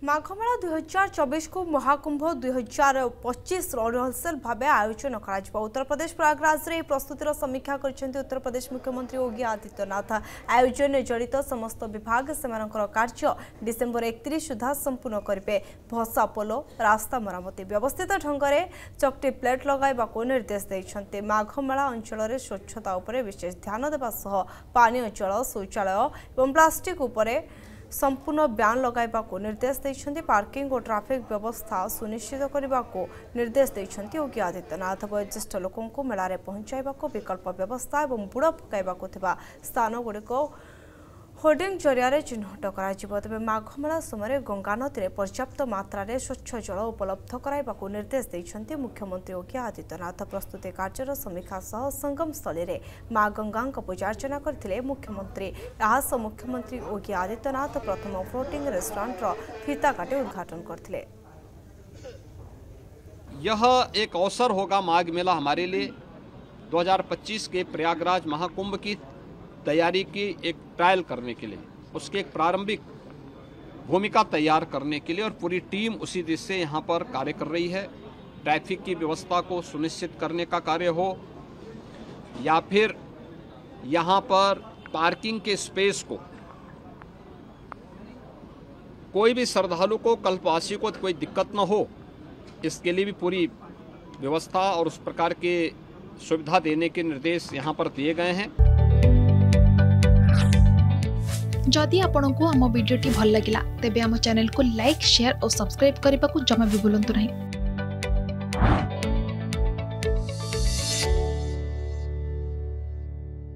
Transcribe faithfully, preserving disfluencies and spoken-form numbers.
माघमेला दुई हजार चौबीस को महाकुंभ दुई हजार पच्चीस रिहर्सल भाव आयोजन कर उत्तर प्रदेश प्रयागराज में प्रस्तुतिर समीक्षा कर उत्तर प्रदेश मुख्यमंत्री योगी आदित्यनाथ। आयोजन में जड़ित समस्त विभाग से कार्य डिसेम्बर एकतीस सुधा संपूर्ण करेंगे। भसा पोलो रास्ता मरामती व्यवस्थित ढंग से चकटी प्लेट लगाइबा निर्देश देते। माघमेला अंचल स्वच्छता उपर विशेष ध्यान देवा सह पानी जल शौचालय और प्लास्टिक उपरे संपूर्ण ब्यान लगाइबा निर्देश देते। पार्किंग और ट्रैफिक व्यवस्था सुनिश्चित करने को निर्देश देते योगी आदित्यनाथ। वयोज्येष्ठ लोकों को मेला रे पहुंचाइबा विकल्प व्यवस्था और बुड़ पकाइबा स्थान गुड़िक होर्डिंग जरिया चिन्हट कर तेज माघमेला समय गंगा नदी में पर्याप्त मात्रा रे स्वच्छ जल उपलब्ध कराइबा निर्देश देते मुख्यमंत्री योगी आदित्यनाथ। प्रस्तुति कार्यर समीक्षा सह संगम स्थली में मां गंगा पूजार्चना करथिले मुख्यमंत्री। यहास मुख्यमंत्री योगी आदित्यनाथ प्रथम फ्लोटिंग रेस्टोरेंट फीता काटे उद्घाटन करथिले। यह एक अवसर होगा माघ मेला हमारे लिए दो हज़ार पच्चीस के प्रयागराज महाकुंभ की तैयारी की एक ट्रायल करने के लिए, उसके एक प्रारंभिक भूमिका तैयार करने के लिए और पूरी टीम उसी दिशा से यहाँ पर कार्य कर रही है। ट्रैफिक की व्यवस्था को सुनिश्चित करने का कार्य हो या फिर यहाँ पर पार्किंग के स्पेस को, कोई भी श्रद्धालु को कल्पवासी को कोई दिक्कत न हो, इसके लिए भी पूरी व्यवस्था और उस प्रकार के सुविधा देने के निर्देश यहाँ पर दिए गए हैं। जदि आपंक आम भिडी भल लगा तेब आम चैनल को लाइक शेयर और सब्सक्राइब करने को जमा भी भूलु नहीं।